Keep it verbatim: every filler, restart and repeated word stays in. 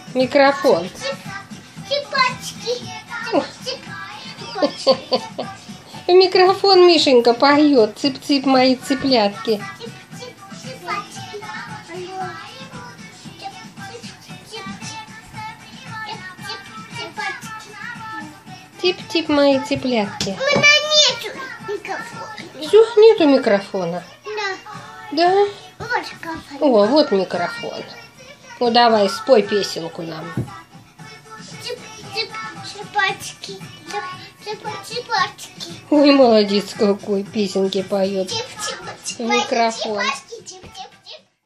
Микрофон. Микрофон Мишенька поет. Цып-цып, мои цыплятки. Тип-тип, мои цыплятки. У меня нету микрофона. Все, нету микрофона. Да. Да? Вот микрофон. О, вот микрофон. Ну давай, спой песенку нам. Цып-цып, цыпачки. Цып-цып-цыпачки. Ой, молодец какой, песенки поет. Цып-цып, Микрофон. цыпачки.